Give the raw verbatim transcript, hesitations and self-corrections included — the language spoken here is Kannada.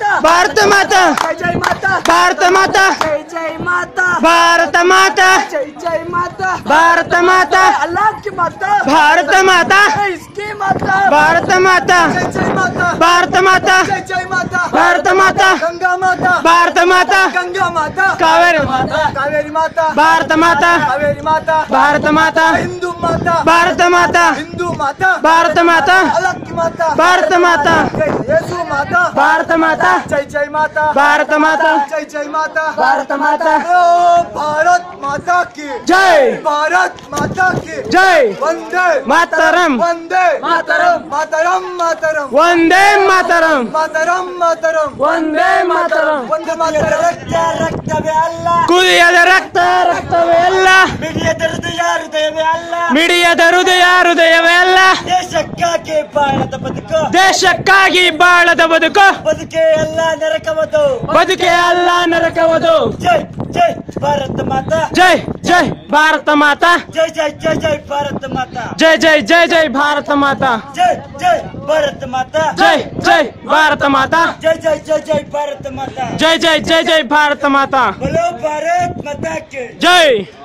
ಭಾರತ ಮಾತಾ ಜೈ ಜೈ ಮಾತಾ ಭಾರತ ಮಾತಾ ಜೈ ಜೈ ಮಾತಾ ಭಾರತ ಮಾತಾ ಜೈ ಜೈ ಮಾತಾ ಭಾರತ ಮಾತಾ अल्लाह की माता ಭಾರತ ಮಾತಾ इसकी माता ಭಾರತ ಮಾತಾ जय जय माता ಭಾರತ ಮಾತಾ जय जय माता ಭಾರತ ಮಾತಾ गंगा माता ಭಾರತ ಮಾತಾ गंगा माता ಕಾವೇರಿ ಮಾತಾ कावेरी माता ಭಾರತ ಮಾತಾ कावेरी माता ಭಾರತ ಮಾತಾ हिंदू माता ಭಾರತ ಮಾತಾ हिंदू माता ಭಾರತ ಮಾತಾ अल्लाह की माता ಭಾರತ ಮಾತಾ जय यीशु माता ಭಾರತ ಮಾತಾ जय जय माता ಭಾರತ ಮಾತಾ जय जय माता ಭಾರತ ಮಾತಾ ओ भारत माता की ಜೈ भारत माता की ಜೈ वंदे ಮಾತರಂ वंदे मातरम मातरम मातरम ವಂದೇ ಮಾತರಂ मातरम मातरम ವಂದೇ ಮಾತರಂ वंदे मातरम रक्त रक्तवे अल्ल ಕುದಿಯದ ರಕ್ತ ರಕ್ತವೇ ಅಲ್ಲ ಮಿಡಿಯದ ಹೃದಯ ಹೃದಯವೇ ಅಲ್ಲ ಮಿಡಿಯದ ಹೃದಯ ಹೃದಯವೇ ಅಲ್ಲ ದೇಶಕ್ಕಾಗಿ ಬಾಳದ ಬದುಕು ದೇಶಕ್ಕಾಗಿ ಬಾಳದ ಬದುಕು ಬದುಕೆ ಅಲ್ಲ ನರಕವದು ಬದುಕೆ ಅಲ್ಲ ನರಕವದು ಜೈ ಜೈ ಭಾರತ ಮಾತಾ ಜೈ ಜೈ ಭಾರತ ಮಾತಾ ಜೈ ಜೈ ಜೈ ಜೈ ಭಾರತ ಮಾತಾ ಜೈ ಜೈ ಜೈ ಜೈ ಭಾರತ ಮಾತಾ ಜೈ ಜೈ ಭಾರತ ಮಾತಾ ಜೈ ಜೈ ಭಾರತ ಮಾತಾ ಜೈ ಜೈ ಜೈ ಜೈ ಭಾರತ ಮಾತಾ ಜೈ ಜೈ ಜೈ ಜೈ ಭಾರತ ಮಾತಾ बोलो भारत माता की ಜೈ